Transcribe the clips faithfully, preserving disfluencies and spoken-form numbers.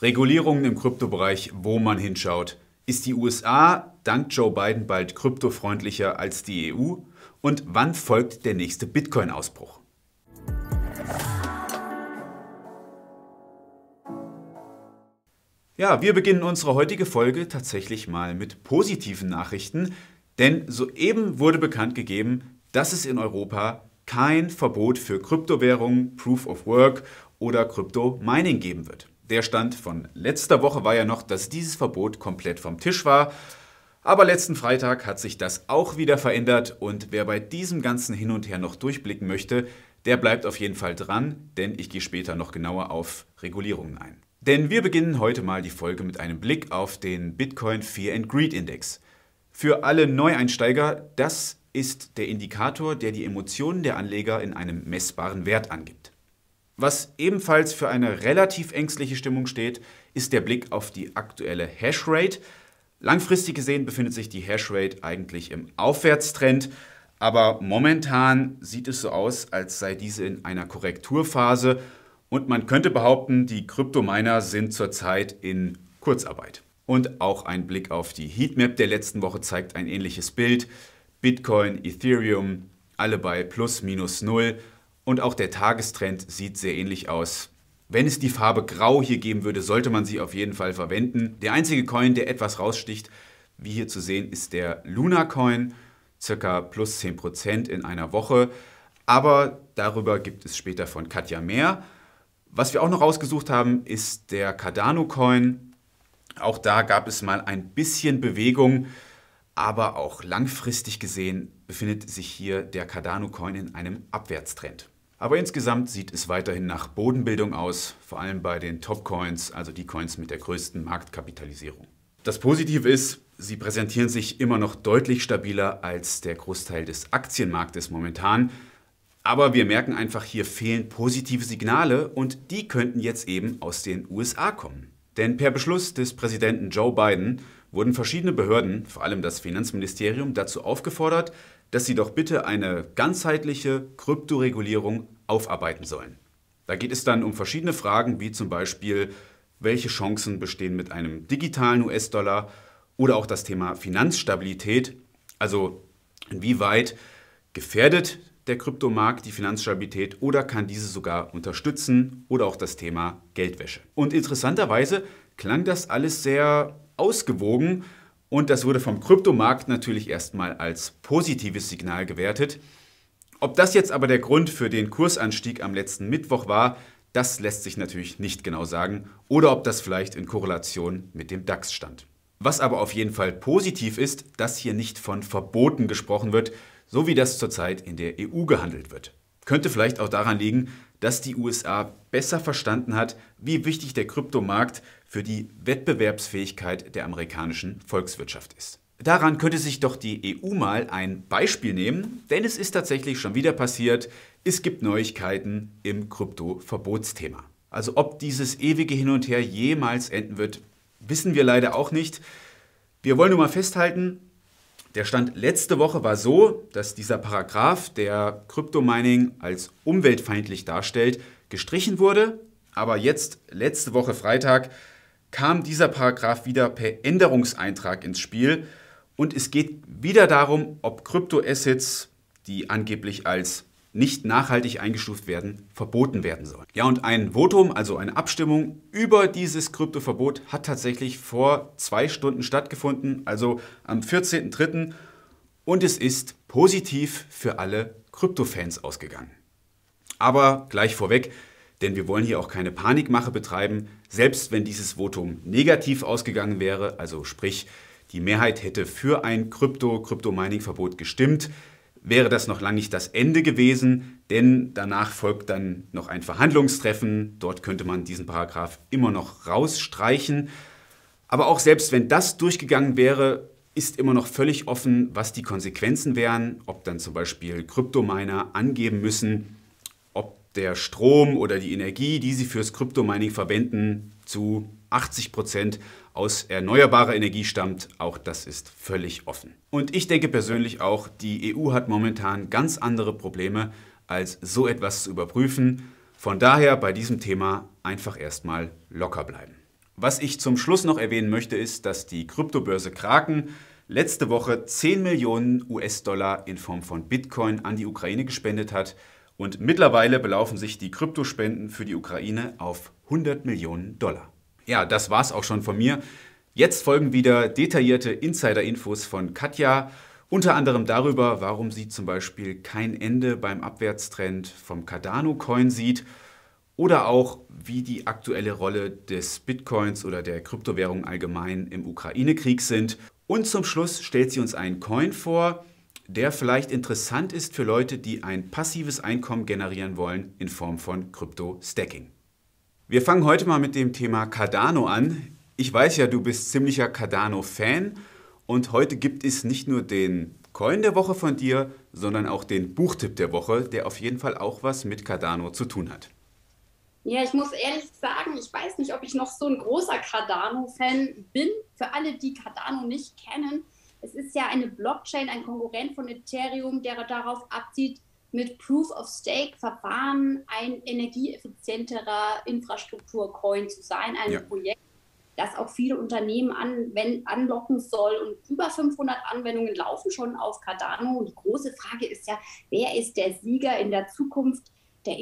Regulierungen im Kryptobereich, wo man hinschaut. Ist die U S A dank Joe Biden bald kryptofreundlicher als die E U? Und wann folgt der nächste Bitcoin-Ausbruch? Ja, wir beginnen unsere heutige Folge tatsächlich mal mit positiven Nachrichten, denn soeben wurde bekannt gegeben, dass es in Europa kein Verbot für Kryptowährungen, Proof of Work oder Krypto-Mining geben wird. Der Stand von letzter Woche war ja noch, dass dieses Verbot komplett vom Tisch war. Aber letzten Freitag hat sich das auch wieder verändert und wer bei diesem ganzen Hin und Her noch durchblicken möchte, der bleibt auf jeden Fall dran, denn ich gehe später noch genauer auf Regulierungen ein. Denn wir beginnen heute mal die Folge mit einem Blick auf den Bitcoin Fear and Greed Index. Für alle Neueinsteiger, das ist der Indikator, der die Emotionen der Anleger in einem messbaren Wert angibt. Was ebenfalls für eine relativ ängstliche Stimmung steht, ist der Blick auf die aktuelle Hashrate. Langfristig gesehen befindet sich die Hashrate eigentlich im Aufwärtstrend, aber momentan sieht es so aus, als sei diese in einer Korrekturphase und man könnte behaupten, die Kryptominer sind zurzeit in Kurzarbeit. Und auch ein Blick auf die Heatmap der letzten Woche zeigt ein ähnliches Bild. Bitcoin, Ethereum, alle bei plus minus null und auch der Tagestrend sieht sehr ähnlich aus. Wenn es die Farbe Grau hier geben würde, sollte man sie auf jeden Fall verwenden. Der einzige Coin, der etwas raussticht, wie hier zu sehen, ist der Luna Coin, circa plus zehn Prozent in einer Woche. Aber darüber gibt es später von Katja mehr. Was wir auch noch rausgesucht haben, ist der Cardano Coin. Auch da gab es mal ein bisschen Bewegung, aber auch langfristig gesehen befindet sich hier der Cardano Coin in einem Abwärtstrend. Aber insgesamt sieht es weiterhin nach Bodenbildung aus, vor allem bei den Top-Coins, also die Coins mit der größten Marktkapitalisierung. Das Positive ist, sie präsentieren sich immer noch deutlich stabiler als der Großteil des Aktienmarktes momentan. Aber wir merken einfach, hier fehlen positive Signale und die könnten jetzt eben aus den U S A kommen. Denn per Beschluss des Präsidenten Joe Biden wurden verschiedene Behörden, vor allem das Finanzministerium, dazu aufgefordert, dass sie doch bitte eine ganzheitliche Kryptoregulierung aufarbeiten sollen. Da geht es dann um verschiedene Fragen, wie zum Beispiel, welche Chancen bestehen mit einem digitalen U S-Dollar oder auch das Thema Finanzstabilität, also inwieweit gefährdet der Kryptomarkt die Finanzstabilität oder kann diese sogar unterstützen oder auch das Thema Geldwäsche. Und interessanterweise klang das alles sehr ausgewogen und das wurde vom Kryptomarkt natürlich erstmal als positives Signal gewertet. Ob das jetzt aber der Grund für den Kursanstieg am letzten Mittwoch war, das lässt sich natürlich nicht genau sagen oder ob das vielleicht in Korrelation mit dem DAX stand. Was aber auf jeden Fall positiv ist, dass hier nicht von Verboten gesprochen wird, so wie das zurzeit in der E U gehandelt wird. Könnte vielleicht auch daran liegen, dass die U S A besser verstanden hat, wie wichtig der Kryptomarkt für die Wettbewerbsfähigkeit der amerikanischen Volkswirtschaft ist. Daran könnte sich doch die E U mal ein Beispiel nehmen, denn es ist tatsächlich schon wieder passiert, es gibt Neuigkeiten im Krypto-Verbotsthema. Also ob dieses ewige Hin und Her jemals enden wird, wissen wir leider auch nicht. Wir wollen nur mal festhalten, der Stand letzte Woche war so, dass dieser Paragraph, der Kryptomining als umweltfeindlich darstellt, gestrichen wurde. Aber jetzt, letzte Woche Freitag, kam dieser Paragraph wieder per Änderungseintrag ins Spiel. Und es geht wieder darum, ob Kryptoassets, die angeblich als nicht nachhaltig eingestuft werden, verboten werden sollen. Ja, und ein Votum, also eine Abstimmung über dieses Kryptoverbot hat tatsächlich vor zwei Stunden stattgefunden, also am vierzehnten dritten und es ist positiv für alle Kryptofans ausgegangen. Aber gleich vorweg, denn wir wollen hier auch keine Panikmache betreiben, selbst wenn dieses Votum negativ ausgegangen wäre, also sprich, die Mehrheit hätte für ein Krypto-Kryptomining-Verbot gestimmt, wäre das noch lange nicht das Ende gewesen, denn danach folgt dann noch ein Verhandlungstreffen. Dort könnte man diesen Paragraph immer noch rausstreichen. Aber auch selbst wenn das durchgegangen wäre, ist immer noch völlig offen, was die Konsequenzen wären, ob dann zum Beispiel Kryptominer angeben müssen, ob der Strom oder die Energie, die sie fürs Kryptomining verwenden, zu achtzig Prozent aus erneuerbarer Energie stammt. Auch das ist völlig offen. Und ich denke persönlich auch, die E U hat momentan ganz andere Probleme, als so etwas zu überprüfen. Von daher bei diesem Thema einfach erstmal locker bleiben. Was ich zum Schluss noch erwähnen möchte, ist, dass die Kryptobörse Kraken letzte Woche zehn Millionen U S-Dollar in Form von Bitcoin an die Ukraine gespendet hat und mittlerweile belaufen sich die Kryptospenden für die Ukraine auf hundert Millionen Dollar. Ja, das war's auch schon von mir. Jetzt folgen wieder detaillierte Insider-Infos von Katja, unter anderem darüber, warum sie zum Beispiel kein Ende beim Abwärtstrend vom Cardano-Coin sieht oder auch, wie die aktuelle Rolle des Bitcoins oder der Kryptowährung allgemein im Ukraine-Krieg sind. Und zum Schluss stellt sie uns einen Coin vor, der vielleicht interessant ist für Leute, die ein passives Einkommen generieren wollen in Form von Krypto-Stacking. Wir fangen heute mal mit dem Thema Cardano an. Ich weiß ja, du bist ziemlicher Cardano-Fan und heute gibt es nicht nur den Coin der Woche von dir, sondern auch den Buchtipp der Woche, der auf jeden Fall auch was mit Cardano zu tun hat. Ja, ich muss ehrlich sagen, ich weiß nicht, ob ich noch so ein großer Cardano-Fan bin. Für alle, die Cardano nicht kennen, es ist ja eine Blockchain, ein Konkurrent von Ethereum, der darauf abzieht, mit Proof-of-Stake-Verfahren ein energieeffizienterer Infrastruktur-Coin zu sein. Ein ja. Projekt, das auch viele Unternehmen anwend- anlocken soll. Und über fünfhundert Anwendungen laufen schon auf Cardano. Und die große Frage ist ja, wer ist der Sieger in der Zukunft der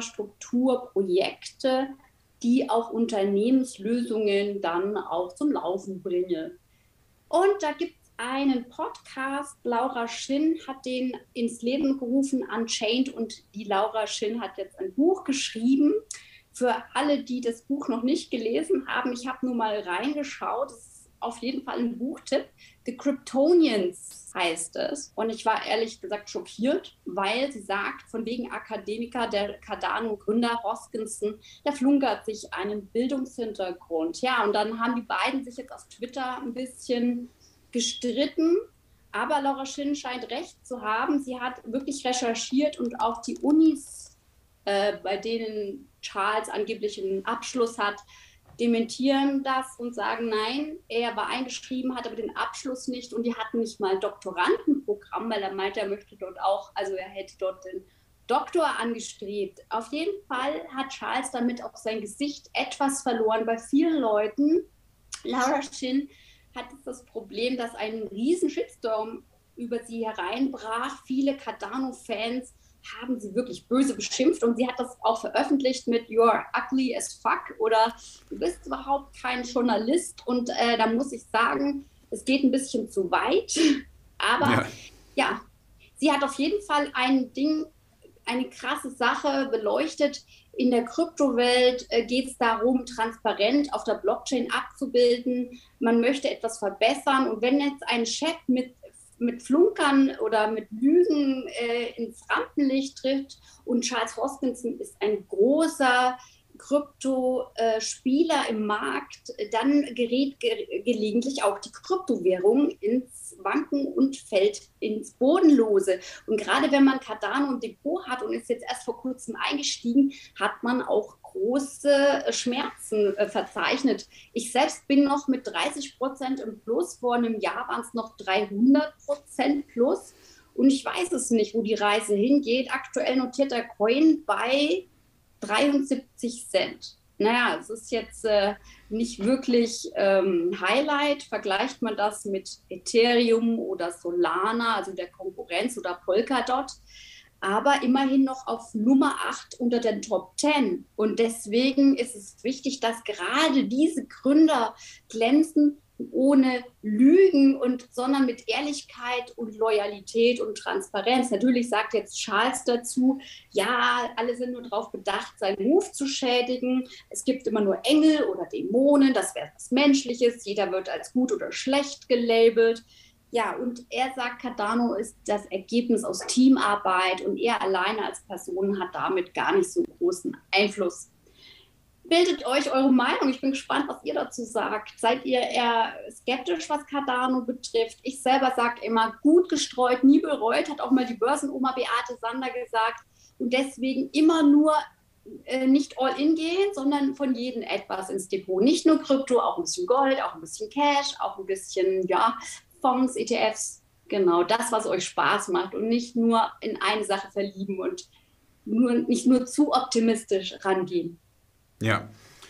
Infrastrukturprojekte, die auch Unternehmenslösungen dann auch zum Laufen bringen. Und da gibt es einen Podcast, Laura Shin hat den ins Leben gerufen, Unchained, und die Laura Shin hat jetzt ein Buch geschrieben. Für alle, die das Buch noch nicht gelesen haben, ich habe nur mal reingeschaut, es ist auf jeden Fall ein Buchtipp. The Kryptonians heißt es. Und ich war ehrlich gesagt schockiert, weil sie sagt, von wegen Akademiker, der Cardano-Gründer Hoskinson, der flunkert sich einen Bildungshintergrund. Ja, und dann haben die beiden sich jetzt auf Twitter ein bisschen gestritten. Aber Laura Shin scheint recht zu haben. Sie hat wirklich recherchiert und auch die Unis, äh, bei denen Charles angeblich einen Abschluss hat, dementieren das und sagen, nein, er war eingeschrieben, hat aber den Abschluss nicht und die hatten nicht mal ein Doktorandenprogramm, weil er meinte, er möchte dort auch, also er hätte dort den Doktor angestrebt. Auf jeden Fall hat Charles damit auch sein Gesicht etwas verloren bei vielen Leuten. Laura Shin hat das Problem, dass ein riesen Shitstorm über sie hereinbrach. Viele Cardano-Fans haben sie wirklich böse beschimpft und sie hat das auch veröffentlicht mit "You're ugly as fuck" oder "Du bist überhaupt kein Journalist", und äh, da muss ich sagen, es geht ein bisschen zu weit, aber ja. ja, sie hat auf jeden Fall ein Ding, eine krasse Sache beleuchtet. In der Kryptowelt äh, geht es darum, transparent auf der Blockchain abzubilden. Man möchte etwas verbessern und wenn jetzt ein Chat mit mit Flunkern oder mit Lügen äh, ins Rampenlicht trifft. Und Charles Hoskinson ist ein großer Kryptospieler äh, im Markt, dann gerät ge- gelegentlich auch die Kryptowährung ins Wanken und fällt ins Bodenlose. Und gerade wenn man Cardano im Depot hat und ist jetzt erst vor kurzem eingestiegen, hat man auch große Schmerzen äh, verzeichnet. Ich selbst bin noch mit dreißig Prozent im Plus, vor einem Jahr waren es noch dreihundert Prozent plus und ich weiß es nicht, wo die Reise hingeht. Aktuell notiert der Coin bei dreiundsiebzig Cent. Naja, es ist jetzt äh, nicht wirklich ähm, Highlight. Vergleicht man das mit Ethereum oder Solana, also der Konkurrenz, oder Polkadot, aber immerhin noch auf Nummer acht unter den Top zehn. Und deswegen ist es wichtig, dass gerade diese Gründer glänzen, ohne Lügen, und, sondern mit Ehrlichkeit und Loyalität und Transparenz. Natürlich sagt jetzt Charles dazu, ja, alle sind nur darauf bedacht, seinen Ruf zu schädigen. Es gibt immer nur Engel oder Dämonen, das wäre was Menschliches. Jeder wird als gut oder schlecht gelabelt. Ja, und er sagt, Cardano ist das Ergebnis aus Teamarbeit und er alleine als Person hat damit gar nicht so großen Einfluss. Bildet euch eure Meinung. Ich bin gespannt, was ihr dazu sagt. Seid ihr eher skeptisch, was Cardano betrifft? Ich selber sage immer, gut gestreut, nie bereut, hat auch mal die Börsenoma Beate Sander gesagt. Und deswegen immer nur äh, nicht all in gehen, sondern von jedem etwas ins Depot. Nicht nur Krypto, auch ein bisschen Gold, auch ein bisschen Cash, auch ein bisschen ja, Fonds, E T Fs. Genau, das, was euch Spaß macht und nicht nur in eine Sache verlieben und nur, nicht nur zu optimistisch rangehen. Ja,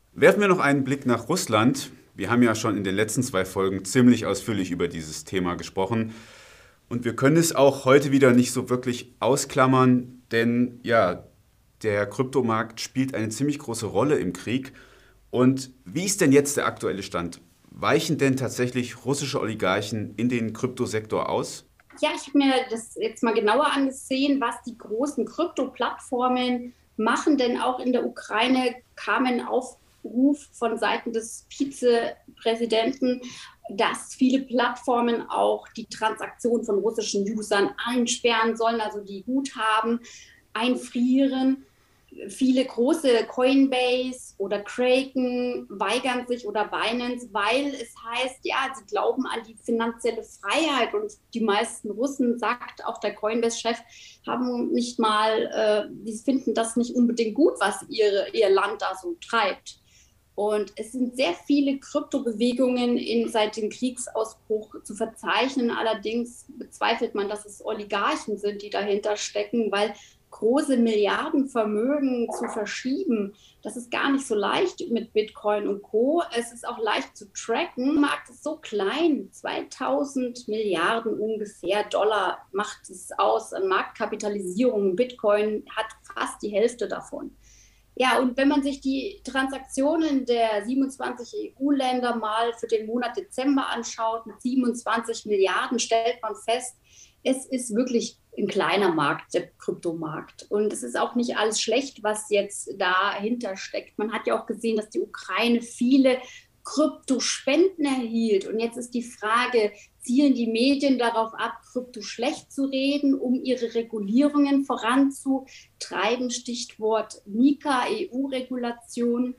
Werfen wir noch einen Blick nach Russland. Wir haben ja schon in den letzten zwei Folgen ziemlich ausführlich über dieses Thema gesprochen. Und wir können es auch heute wieder nicht so wirklich ausklammern, denn ja, der Kryptomarkt spielt eine ziemlich große Rolle im Krieg. Und wie ist denn jetzt der aktuelle Stand? Weichen denn tatsächlich russische Oligarchen in den Kryptosektor aus? Ja, ich habe mir das jetzt mal genauer angesehen, was die großen Krypto-Plattformen machen, denn auch in der Ukraine kam ein Aufruf von Seiten des Vizepräsidenten, dass viele Plattformen auch die Transaktion von russischen Usern einsperren sollen, also die Guthaben einfrieren. Viele große Coinbase oder Kraken weigern sich oder Binance, weil es heißt, ja, sie glauben an die finanzielle Freiheit und die meisten Russen, sagt auch der Coinbase-Chef, haben nicht mal, äh, die finden das nicht unbedingt gut, was ihre, ihr Land da so treibt. Und es sind sehr viele Kryptobewegungen in, seit dem Kriegsausbruch zu verzeichnen. Allerdings bezweifelt man, dass es Oligarchen sind, die dahinter stecken, weil große Milliardenvermögen zu verschieben, das ist gar nicht so leicht mit Bitcoin und Co. Es ist auch leicht zu tracken. Der Markt ist so klein, zweitausend Milliarden ungefähr Dollar macht es aus an Marktkapitalisierung. Bitcoin hat fast die Hälfte davon. Ja, und wenn man sich die Transaktionen der siebenundzwanzig E U-Länder mal für den Monat Dezember anschaut, mit siebenundzwanzig Milliarden, stellt man fest, es ist wirklich ein kleiner Markt, der Kryptomarkt. Und es ist auch nicht alles schlecht, was jetzt dahinter steckt. Man hat ja auch gesehen, dass die Ukraine viele Kryptospenden erhielt. Und jetzt ist die Frage, zielen die Medien darauf ab, Krypto schlecht zu reden, um ihre Regulierungen voranzutreiben? Stichwort MiCA, E U-Regulation.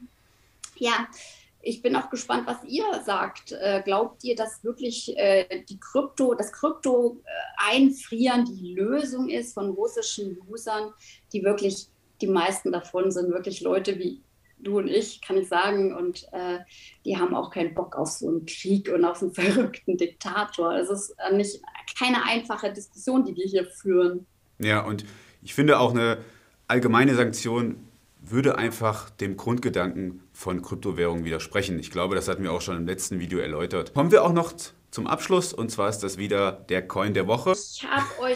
Ja, ich bin auch gespannt, was ihr sagt. Äh, glaubt ihr, dass wirklich äh, die Krypto, das Krypto-Einfrieren äh, die Lösung ist von russischen Usern, die wirklich, die meisten davon sind wirklich Leute wie du und ich, kann ich sagen, und äh, die haben auch keinen Bock auf so einen Krieg und auf einen verrückten Diktator. Es ist äh, nicht, keine einfache Diskussion, die wir hier führen. Ja, und ich finde auch eine allgemeine Sanktion würde einfach dem Grundgedanken von Kryptowährungen widersprechen. Ich glaube, das hatten wir auch schon im letzten Video erläutert. Kommen wir auch noch zum Abschluss, und zwar ist das wieder der Coin der Woche. Ich habe euch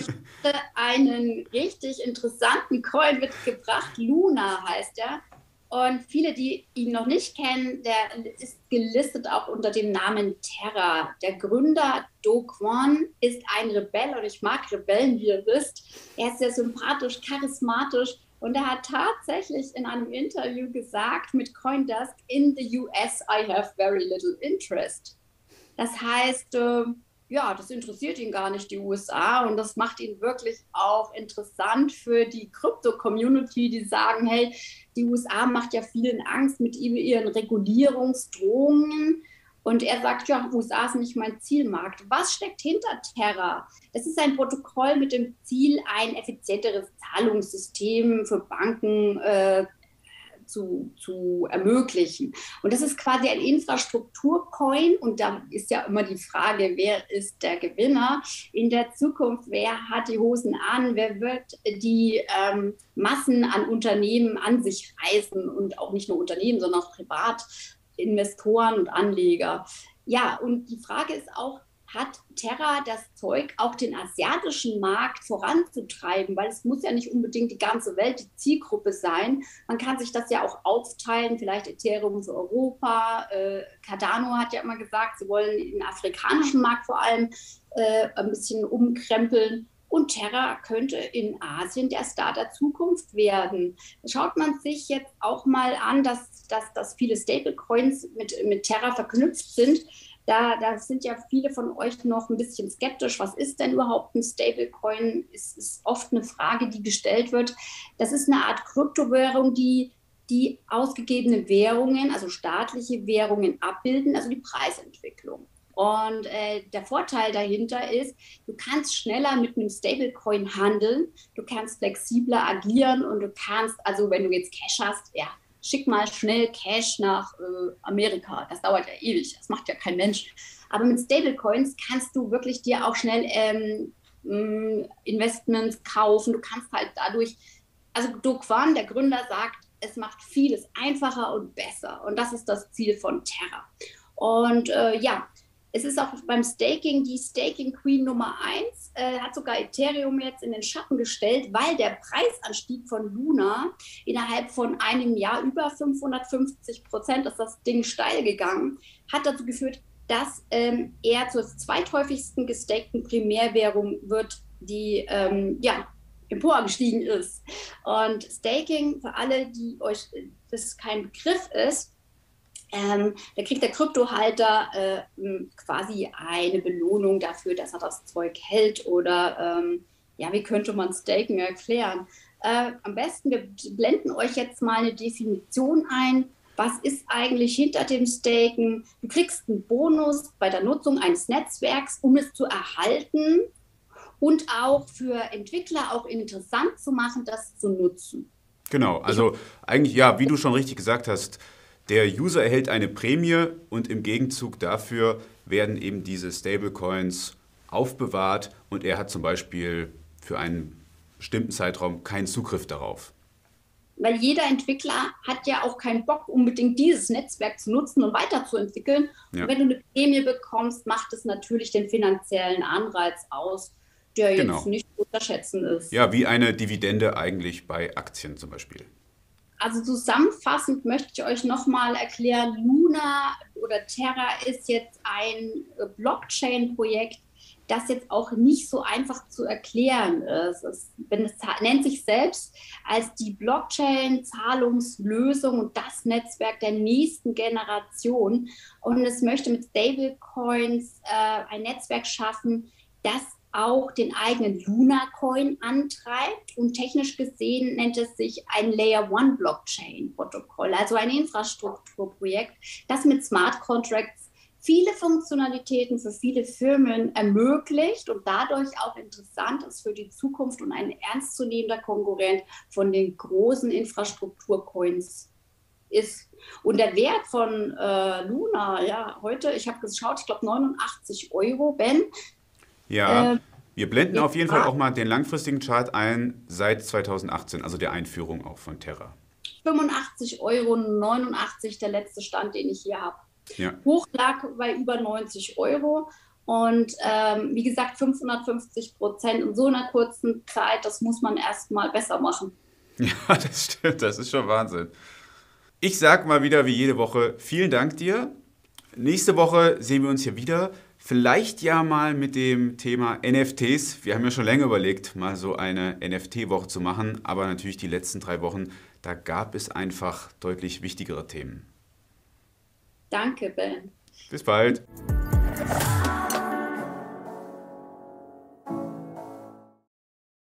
einen richtig interessanten Coin mitgebracht. Luna heißt er. Und viele, die ihn noch nicht kennen, der ist gelistet auch unter dem Namen Terra. Der Gründer Do Kwon ist ein Rebell und ich mag Rebellen, wie ihr wisst. Er ist sehr sympathisch, charismatisch. Und er hat tatsächlich in einem Interview gesagt mit CoinDesk, in the U S I have very little interest. Das heißt, äh, ja, das interessiert ihn gar nicht, die U S A. Und das macht ihn wirklich auch interessant für die Krypto-Community, die sagen, hey, die U S A macht ja vielen Angst mit ihren Regulierungsdrohungen. Und er sagt, ja, U S A ist nicht mein Zielmarkt. Was steckt hinter Terra? Das ist ein Protokoll mit dem Ziel, ein effizienteres Zahlungssystem für Banken äh, zu, zu ermöglichen. Und das ist quasi ein Infrastrukturcoin. Und da ist ja immer die Frage, wer ist der Gewinner in der Zukunft? Wer hat die Hosen an? Wer wird die ähm, Massen an Unternehmen an sich reißen? Und auch nicht nur Unternehmen, sondern auch Privatinvestoren und Anleger. Ja, und die Frage ist auch, hat Terra das Zeug, auch den asiatischen Markt voranzutreiben? Weil es muss ja nicht unbedingt die ganze Welt die Zielgruppe sein. Man kann sich das ja auch aufteilen, vielleicht Ethereum für Europa. Äh, Cardano hat ja immer gesagt, sie wollen den afrikanischen Markt vor allem äh, ein bisschen umkrempeln. Und Terra könnte in Asien der Star der Zukunft werden. Schaut man sich jetzt auch mal an, dass, dass, dass viele Stablecoins mit, mit Terra verknüpft sind. Da, da sind ja viele von euch noch ein bisschen skeptisch. Was ist denn überhaupt ein Stablecoin? Ist, ist oft eine Frage, die gestellt wird. Das ist eine Art Kryptowährung, die die ausgegebenen Währungen, also staatliche Währungen abbilden, also die Preisentwicklung. Und äh, der Vorteil dahinter ist, du kannst schneller mit einem Stablecoin handeln, du kannst flexibler agieren und du kannst, also wenn du jetzt Cash hast, ja, schick mal schnell Cash nach äh, Amerika. Das dauert ja ewig, das macht ja kein Mensch. Aber mit Stablecoins kannst du wirklich dir auch schnell ähm, Investments kaufen. Du kannst halt dadurch, also Do Kwon, der Gründer, sagt, es macht vieles einfacher und besser. Und das ist das Ziel von Terra. Und äh, ja, es ist auch beim Staking die Staking Queen Nummer eins, äh, hat sogar Ethereum jetzt in den Schatten gestellt, weil der Preisanstieg von Luna innerhalb von einem Jahr über fünfhundertfünfzig Prozent ist das Ding steil gegangen, hat dazu geführt, dass ähm, er zur zweithäufigsten gestakten Primärwährung wird, die ähm, ja, emporgestiegen ist. Und Staking, für alle, die euch das kein Begriff ist, Ähm, da kriegt der Kryptohalter äh, quasi eine Belohnung dafür, dass er das Zeug hält oder ähm, ja, wie könnte man Staken erklären? Äh, am besten, wir blenden euch jetzt mal eine Definition ein. Was ist eigentlich hinter dem Staken? Du kriegst einen Bonus bei der Nutzung eines Netzwerks, um es zu erhalten und auch für Entwickler auch interessant zu machen, das zu nutzen. Genau, also eigentlich, ja, wie du schon richtig gesagt hast, der User erhält eine Prämie und im Gegenzug dafür werden eben diese Stablecoins aufbewahrt und er hat zum Beispiel für einen bestimmten Zeitraum keinen Zugriff darauf. Weil jeder Entwickler hat ja auch keinen Bock, unbedingt dieses Netzwerk zu nutzen und weiterzuentwickeln. Ja. Und wenn du eine Prämie bekommst, macht es natürlich den finanziellen Anreiz aus, der genau. jetzt nicht zu unterschätzen ist. Ja, wie eine Dividende eigentlich bei Aktien zum Beispiel. Also zusammenfassend möchte ich euch nochmal erklären, Luna oder Terra ist jetzt ein Blockchain-Projekt, das jetzt auch nicht so einfach zu erklären ist. Es, es nennt sich selbst als die Blockchain-Zahlungslösung und das Netzwerk der nächsten Generation. Und es möchte mit Stablecoins äh, ein Netzwerk schaffen, das auch den eigenen Luna-Coin antreibt und technisch gesehen nennt es sich ein Layer-one-Blockchain-Protokoll, also ein Infrastrukturprojekt, das mit Smart Contracts viele Funktionalitäten für viele Firmen ermöglicht und dadurch auch interessant ist für die Zukunft und ein ernstzunehmender Konkurrent von den großen Infrastrukturcoins ist. Und der Wert von äh, Luna, ja, heute, ich habe geschaut, ich glaube neunundachtzig Euro, Ben. Ja, äh, wir blenden auf jeden Fall auch mal den langfristigen Chart ein seit zweitausendachtzehn, also der Einführung auch von Terra. fünfundachtzig Euro neunundachtzig, der letzte Stand, den ich hier habe. Ja. Hoch lag bei über neunzig Euro und ähm, wie gesagt fünfhundertfünfzig Prozent in so einer kurzen Zeit, das muss man erst mal besser machen. Ja, das stimmt, das ist schon Wahnsinn. Ich sage mal wieder wie jede Woche, vielen Dank dir. Nächste Woche sehen wir uns hier wieder. Vielleicht ja mal mit dem Thema N F Ts. Wir haben ja schon länger überlegt, mal so eine N F T-Woche zu machen, aber natürlich die letzten drei Wochen, da gab es einfach deutlich wichtigere Themen. Danke, Ben. Bis bald.